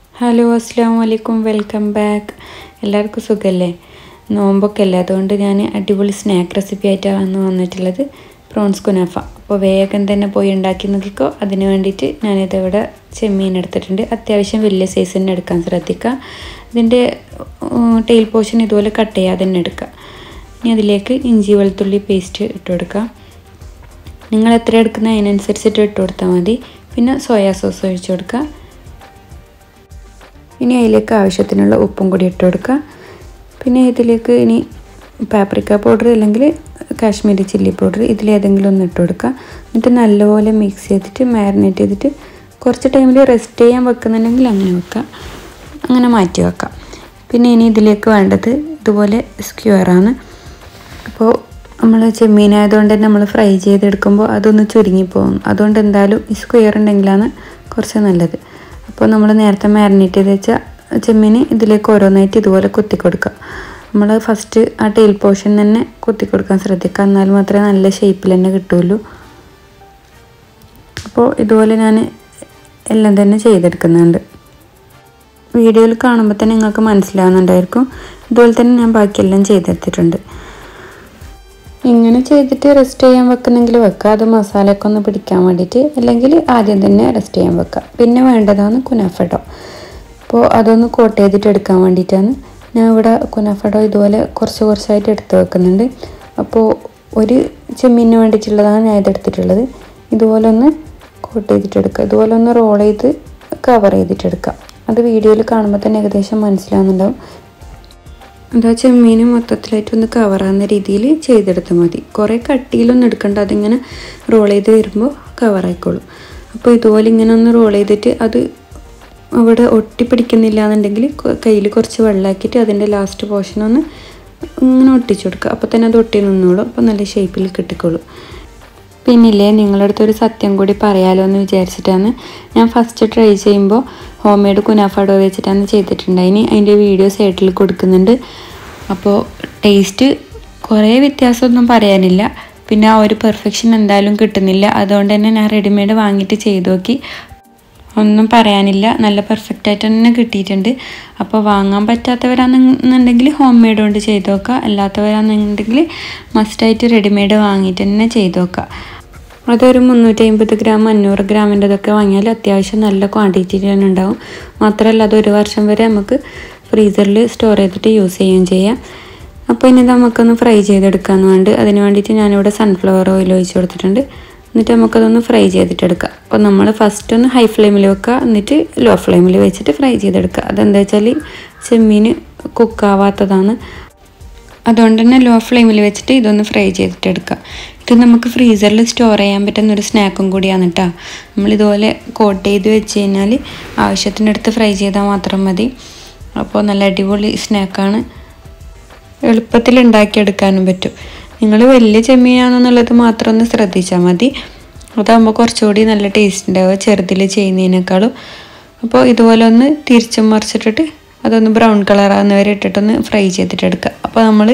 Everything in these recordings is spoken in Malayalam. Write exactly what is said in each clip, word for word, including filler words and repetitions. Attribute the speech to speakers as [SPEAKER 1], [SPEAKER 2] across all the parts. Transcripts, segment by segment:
[SPEAKER 1] ഹലോ അസ്സലാമു അലൈക്കും, വെൽക്കം ബാക്ക്. എല്ലാവർക്കും സുഖമല്ലേ? നോമ്പൊക്കെ അല്ലേ, അതുകൊണ്ട് ഞാൻ അടിപൊളി സ്നാക്ക് റെസിപ്പി ആയിട്ടാണ് വന്നിട്ടുള്ളത്, പ്രോൺസ് കുനാഫ. അപ്പോൾ വേഗം തന്നെ പോയി ഉണ്ടാക്കി നോക്കിക്കോ. അതിന് വേണ്ടിയിട്ട് ഞാനിതിവിടെ ചെമ്മീൻ എടുത്തിട്ടുണ്ട്. അത്യാവശ്യം വലിയ സൈസ് തന്നെ എടുക്കാൻ ശ്രദ്ധിക്കുക. ഇതിൻ്റെ ടെയിൽ പോർഷൻ ഇതുപോലെ കട്ട് ചെയ്യാതെ തന്നെ എടുക്കുക. ഇനി അതിലേക്ക് ഇഞ്ചി വെളുത്തുള്ളി പേസ്റ്റ് ഇട്ട് കൊടുക്കുക. നിങ്ങൾ എത്ര എടുക്കുന്ന അതിനനുസരിച്ചിട്ട് ഇട്ട് കൊടുത്താൽ മതി. പിന്നെ സോയാ സോസ് ഒഴിച്ച് കൊടുക്കുക. ഇനി അതിലേക്ക് ആവശ്യത്തിനുള്ള ഉപ്പും കൂടി ഇട്ട് കൊടുക്കുക. പിന്നെ ഇതിലേക്ക് ഇനി പാപ്രിക്ക പൗഡർ അല്ലെങ്കിൽ കാശ്മീരി ചില്ലി പൗഡർ ഇതിലേതെങ്കിലും ഒന്ന് ഇട്ട് കൊടുക്കുക. എന്നിട്ട് നല്ലപോലെ മിക്സ് ചെയ്തിട്ട് മാരിനേറ്റ് ചെയ്തിട്ട് കുറച്ച് ടൈമിൽ റെസ്റ്റ് ചെയ്യാൻ വെക്കുന്നുണ്ടെങ്കിൽ അങ്ങനെ വെക്കുക, അങ്ങനെ മാറ്റി വെക്കാം. പിന്നെ ഇനി ഇതിലേക്ക് വേണ്ടത് ഇതുപോലെ സ്ക്വയറാണ്. അപ്പോൾ നമ്മൾ ചെമ്മീനായതുകൊണ്ട് തന്നെ നമ്മൾ ഫ്രൈ ചെയ്തെടുക്കുമ്പോൾ അതൊന്ന് ചുരുങ്ങിപ്പോകും. അതുകൊണ്ട് എന്തായാലും ഈ സ്ക്വയർ ഉണ്ടെങ്കിലാണ് കുറച്ച് നല്ലത്. അപ്പോൾ നമ്മൾ നേരത്തെ മാരിനേറ്റ് ചെയ്ത് വെച്ച ചെമ്മീന് ഇതിലേക്ക് ഓരോന്നായിട്ട് ഇതുപോലെ കുത്തി കൊടുക്കുക. നമ്മൾ ഫസ്റ്റ് ആ ടെയിൽ പോർഷൻ തന്നെ കുത്തി കൊടുക്കാൻ ശ്രദ്ധിക്കുക, എന്നാൽ മാത്രമേ നല്ല ഷേപ്പിൽ തന്നെ കിട്ടുള്ളൂ. അപ്പോൾ ഇതുപോലെ ഞാൻ എല്ലാം തന്നെ ചെയ്തെടുക്കുന്നുണ്ട്. വീഡിയോയിൽ കാണുമ്പോൾ തന്നെ നിങ്ങൾക്ക് മനസ്സിലാവുന്നുണ്ടായിരിക്കും. ഇതുപോലെ തന്നെ ഞാൻ ബാക്കിയെല്ലാം ചെയ്തെടുത്തിട്ടുണ്ട്. ഇങ്ങനെ ചെയ്തിട്ട് റെസ്റ്റ് ചെയ്യാൻ വെക്കുന്നെങ്കിൽ വെക്കുക, അത് മസാലയൊക്കെ ഒന്ന് പിടിക്കാൻ വേണ്ടിയിട്ട്. അല്ലെങ്കിൽ ആദ്യം തന്നെ റെസ്റ്റ് ചെയ്യാൻ വെക്കുക. പിന്നെ വേണ്ടതാണ് കുനാഫഡോ. അപ്പോൾ അതൊന്ന് കോട്ട് ചെയ്തിട്ട് എടുക്കാൻ വേണ്ടിയിട്ടാണ് ഞാൻ ഇവിടെ കുനാഫഡോ ഇതുപോലെ കുറച്ച് കുറച്ചായിട്ട് എടുത്ത് വെക്കുന്നുണ്ട്. അപ്പോൾ ഒരു ചെമ്മീനിന് വേണ്ടിയിട്ടുള്ളതാണ് ഞാൻ ഇതെടുത്തിട്ടുള്ളത്. ഇതുപോലെ ഒന്ന് കോട്ട് ചെയ്തിട്ടെടുക്കുക. ഇതുപോലെ ഒന്ന് റോൾ ചെയ്ത് കവർ ചെയ്തിട്ടെടുക്കുക. അത് വീഡിയോയിൽ കാണുമ്പോൾ തന്നെ ഏകദേശം മനസ്സിലാവുന്നുണ്ടാവും. എന്താ ചെമ്മീൻ മൊത്തത്തിലായിട്ടൊന്ന് കവറാകുന്ന രീതിയിൽ ചെയ്തെടുത്താൽ മതി. കുറേ കട്ടിയിലൊന്നും എടുക്കണ്ട, അതിങ്ങനെ റോൾ ചെയ്ത് വരുമ്പോൾ കവറായിക്കോളും. അപ്പോൾ ഇതുപോലെ ഇങ്ങനെ ഒന്ന് റോൾ ചെയ്തിട്ട് അത് അവിടെ ഒട്ടിപ്പിടിക്കുന്നില്ല എന്നുണ്ടെങ്കിൽ കയ്യിൽ കുറച്ച് വെള്ളമാക്കിയിട്ട് അതിൻ്റെ ലാസ്റ്റ് പോർഷൻ ഒന്ന് ഇങ്ങനെ ഒട്ടിച്ചു കൊടുക്കുക. അപ്പോൾ തന്നെ അത് ഒട്ടി നിന്നോളും. അപ്പോൾ നല്ല ഷേപ്പിൽ കിട്ടിക്കോളും. പിന്നില്ലേ, നിങ്ങളുടെ അടുത്തൊരു സത്യം കൂടി പറയാലോ എന്ന് വിചാരിച്ചിട്ടാണ് ഞാൻ ഫസ്റ്റ് ട്രൈ ചെയ്യുമ്പോൾ ഹോം മെയ്ഡ് കുനാഫഡോ വെച്ചിട്ടാണ് ചെയ്തിട്ടുണ്ടായിന്. അതിൻ്റെ വീഡിയോ സൈഡിൽ കൊടുക്കുന്നുണ്ട്. അപ്പോൾ ടേസ്റ്റ് കുറേ വ്യത്യാസമൊന്നും പറയാനില്ല. പിന്നെ ആ ഒരു പെർഫെക്ഷൻ എന്തായാലും കിട്ടുന്നില്ല. അതുകൊണ്ട് തന്നെ ഞാൻ റെഡിമെയ്ഡ് വാങ്ങിയിട്ട് ചെയ്ത് നോക്കി, ഒന്നും പറയാനില്ല, നല്ല പെർഫെക്റ്റ് ആയിട്ട് തന്നെ കിട്ടിയിട്ടുണ്ട്. അപ്പോൾ വാങ്ങാൻ പറ്റാത്തവരാണെന്നുണ്ടെങ്കിൽ ഹോം മെയ്ഡ് കൊണ്ട് ചെയ്ത് നോക്കുക. അല്ലാത്തവരാണെന്നുണ്ടെങ്കിൽ മസ്റ്റായിട്ട് റെഡിമെയ്ഡ് വാങ്ങിയിട്ട് തന്നെ ചെയ്ത് നോക്കുക. അതൊരു മുന്നൂറ്റി അമ്പത് ഗ്രാം അഞ്ഞൂറ് ഗ്രാമിൻ്റെതൊക്കെ വാങ്ങിയാൽ അത്യാവശ്യം നല്ല ക്വാണ്ടിറ്റി തന്നെ ഉണ്ടാവും. മാത്രമല്ല അത് ഒരു വർഷം വരെ നമുക്ക് ഫ്രീസറിൽ സ്റ്റോർ ചെയ്തിട്ട് യൂസ് ചെയ്യുകയും ചെയ്യാം. അപ്പോൾ ഇനി നമുക്കൊന്ന് ഫ്രൈ ചെയ്തെടുക്കാമെന്ന് വേണ്ടി അതിന് വേണ്ടിയിട്ട് ഞാനിവിടെ സൺഫ്ലവർ ഓയിൽ ഒഴിച്ച് കൊടുത്തിട്ടുണ്ട്. എന്നിട്ട് നമുക്കതൊന്ന് ഫ്രൈ ചെയ്തിട്ടെടുക്കാം. അപ്പോൾ നമ്മൾ ഫസ്റ്റ് ഒന്ന് ഹൈ ഫ്ലെയിമിൽ വെക്കുക, എന്നിട്ട് ലോ ഫ്ലെയിമിൽ വെച്ചിട്ട് ഫ്രൈ ചെയ്തെടുക്കുക. അതെന്താ വെച്ചാൽ ചെമ്മീൻ കുക്കാവാത്തതാണ്. അതുകൊണ്ട് തന്നെ ലോ ഫ്ലെയിമിൽ വെച്ചിട്ട് ഇതൊന്ന് ഫ്രൈ ചെയ്തിട്ടെടുക്കുക. ഇത് നമുക്ക് ഫ്രീസറിൽ സ്റ്റോർ ചെയ്യാൻ പറ്റുന്ന ഒരു സ്നാക്കും കൂടിയാണ് കേട്ടോ. നമ്മളിതുപോലെ കോട്ട് ചെയ്ത് വെച്ച് കഴിഞ്ഞാൽ ആവശ്യത്തിനടുത്ത് ഫ്രൈ ചെയ്താൽ മാത്രം മതി. അപ്പോൾ നല്ല അടിപൊളി സ്നാക്കാണ്, എളുപ്പത്തിൽ ഉണ്ടാക്കിയെടുക്കാനും പറ്റും. നിങ്ങൾ വലിയ ചെമ്മീനാണെന്നുള്ളത് മാത്രം ഒന്ന് ശ്രദ്ധിച്ചാൽ മതി. അതാകുമ്പോൾ കുറച്ചുകൂടി നല്ല ടേസ്റ്റ് ഉണ്ടാവുക ചെറുതിൽ ചെയ്യുന്നതിനേക്കാളും. അപ്പോൾ ഇതുപോലെ ഒന്ന് തിരിച്ചും മറിച്ചിട്ടിട്ട് അതൊന്ന് ബ്രൗൺ കളറാകുന്ന വരെ ഇട്ടിട്ടൊന്ന് ഫ്രൈ ചെയ്തിട്ടെടുക്കുക. അപ്പോൾ നമ്മൾ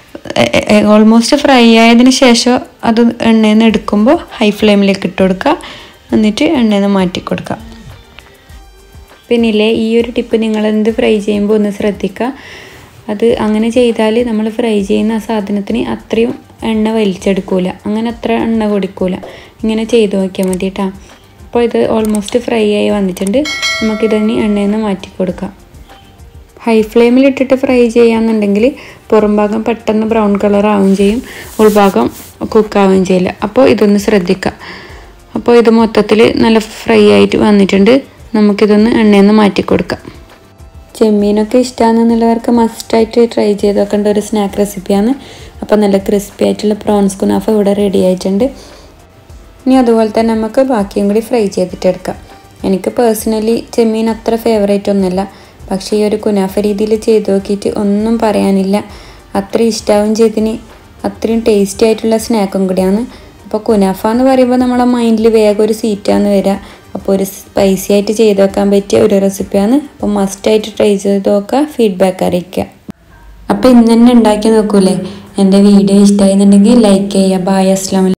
[SPEAKER 1] ഓൾമോസ്റ്റ് ഫ്രൈ ആയതിന് ശേഷം അത് എണ്ണയിൽ നിന്ന് എടുക്കുമ്പോൾ ഹൈ ഫ്ലെയിമിലേക്ക് ഇട്ട് കൊടുക്കുക. എന്നിട്ട് എണ്ണയിൽ നിന്ന് മാറ്റി കൊടുക്കുക. പിന്നില്ലേ, ഈ ഒരു ടിപ്പ് നിങ്ങളെന്ത് ഫ്രൈ ചെയ്യുമ്പോൾ ഒന്ന് ശ്രദ്ധിക്കുക. അത് അങ്ങനെ ചെയ്താൽ നമ്മൾ ഫ്രൈ ചെയ്യുന്ന ആ സാധനത്തിന് അത്രയും എണ്ണ വലിച്ചെടുക്കൂല, അങ്ങനെ അത്ര എണ്ണ കുടിക്കൂല. ഇങ്ങനെ ചെയ്ത് നോക്കിയാൽ മതി കേട്ടോ. അപ്പോൾ ഇത് ഓൾമോസ്റ്റ് ഫ്രൈ ആയി വന്നിട്ടുണ്ട്. നമുക്കിതിന് എണ്ണയിൽ നിന്ന് മാറ്റി കൊടുക്കാം. ഹൈ ഫ്ലെയിമിൽ ഇട്ടിട്ട് ഫ്രൈ ചെയ്യാന്നുണ്ടെങ്കിൽ പുറം ഭാഗം പെട്ടെന്ന് ബ്രൗൺ കളർ ആവുകയും ചെയ്യും, ഉൾഭാഗം കുക്കാവുകയും ചെയ്യില്ല. അപ്പോൾ ഇതൊന്ന് ശ്രദ്ധിക്കുക. അപ്പോൾ ഇത് മൊത്തത്തിൽ നല്ല ഫ്രൈ ആയിട്ട് വന്നിട്ടുണ്ട്. നമുക്കിതൊന്ന് എണ്ണയിൽ നിന്ന് മാറ്റി കൊടുക്കാം. ചെമ്മീനൊക്കെ ഇഷ്ടമാണെന്നുള്ളവർക്ക് മസ്റ്റായിട്ട് ട്രൈ ചെയ്ത് നോക്കേണ്ട ഒരു സ്നാക്ക് റെസിപ്പിയാണ്. അപ്പോൾ നല്ല ക്രിസ്പി ആയിട്ടുള്ള പ്രോൺസ് കുനാഫ ഇവിടെ റെഡി ആയിട്ടുണ്ട്. ഇനി അതുപോലെ തന്നെ നമുക്ക് ബാക്കിയും കൂടി ഫ്രൈ ചെയ്തിട്ടെടുക്കാം. എനിക്ക് പേഴ്സണലി ചെമ്മീൻ അത്ര ഫേവറേറ്റ് ഒന്നുമല്ല, പക്ഷേ ഈ ഒരു കുനാഫ രീതിയിൽ ചെയ്ത് നോക്കിയിട്ട് ഒന്നും പറയാനില്ല. അത്രയും ഇഷ്ടമാവും ചെയ്തിന്, അത്രയും ടേസ്റ്റി ആയിട്ടുള്ള സ്നാക്കും കൂടിയാണ്. അപ്പോൾ കുനാഫ എന്ന് പറയുമ്പോൾ നമ്മളെ മൈൻഡിൽ വേഗം ഒരു സീറ്റാണ് വരിക. അപ്പോൾ ഒരു സ്പൈസി ആയിട്ട് ചെയ്ത് വെക്കാൻ പറ്റിയ ഒരു റെസിപ്പിയാണ്. അപ്പോൾ മസ്റ്റായിട്ട് ട്രൈ ചെയ്ത് നോക്കുക, ഫീഡ്ബാക്ക് അറിയിക്കുക. അപ്പോൾ ഇന്ന് തന്നെ ഉണ്ടാക്കി നോക്കൂലേ. എൻ്റെ വീഡിയോ ഇഷ്ടമായിരുന്നുണ്ടെങ്കിൽ ലൈക്ക് ചെയ്യുക. ബായ്, അസ്സലാമു അലൈക്കും.